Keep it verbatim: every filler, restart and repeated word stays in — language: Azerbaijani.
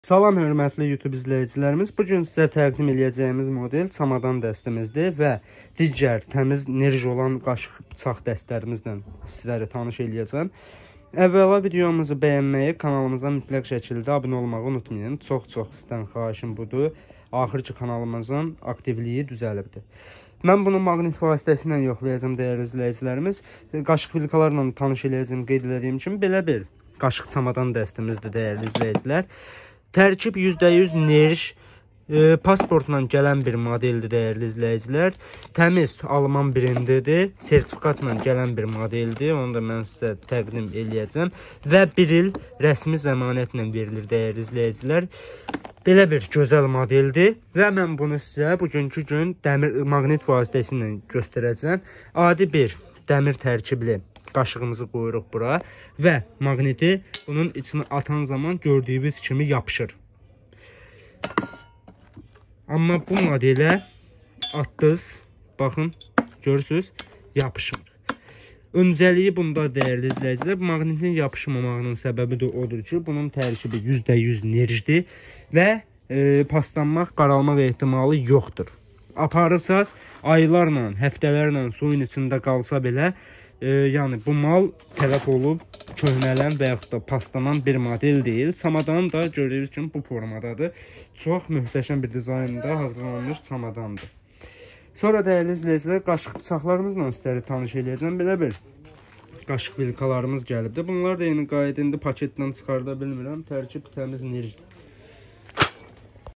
Salam hörmətli YouTube izləyicilərimiz. Bugün sizə təqdim edəcəyimiz model çamadan dəstimizdir və digər təmiz nerj olan qaşıq bıçaq dəstlərimizlə sizlərə tanış edəcəm. Əvvəla videomuzu bəyənməyi, kanalımıza mütləq şəkildə abunə olmağı unutmayın. Çox-çox sizdən xahişim budur. Axır ki kanalımızın aktivliyi düzəlibdir. Mən bunu maqnit vasitəsilə yoxlayacağım dəyərli izləyicilərimiz. Qaşıq vilkalarla tanış edəcəm, qeyd etdiyim kimi belə bir qaşıq çamadan dəstimizdir dəyərli izləyicilər. Tərkib yüzdə yüz nerj e, pasportla gələn bir modeldir dəyərli izləyicilər. Təmiz Alman brendidir. Sertifikatla gələn bir modeldir. Onu da mən sizə təqdim eləyəcəm. Və bir il rəsmi zəmanətlə verilir dəyərli izləyicilər. Belə bir gözəl modeldir. Və mən bunu sizə bugünkü gün dəmir maqnit vasitəsilə göstərəcəm. Adi bir dəmir tərkibli qaşığımızı qoyuruq bura və maqniti bunun içine atan zaman gördüyünüz kimi yapışır. Amma bu modelə atdınız, baxın, görürsünüz, yapışmır. Öncəliyi bunda dəyərli izləyicilər, maqnitin yapışmamağının səbəbi də odur ki, bunun tərkibi yüzdə yüz nerjdir və e, paslanmaq, qaralmaq ehtimalı yoxdur. Aparırsaz, aylarla, həftələrlə suyun içində qalsa belə, E, yəni bu mal tələf olub, köhnələn və yaxud da paslanan bir model deyil. Çamadan da gördüyünüz kimi bu formadadır. Çox möhtəşəm bir dizaynda hazırlanmış çamadandır. Sonra dəyərli izləyicilər, qaşıq bıçaqlarımızla sizləri tanış edəcəm. Belə bir qaşıq vilkalarımız gəlibdir. Bunlar da yeni qaydında paketdən çıxarda bilmirəm. Tərkib təmiz nerjdir.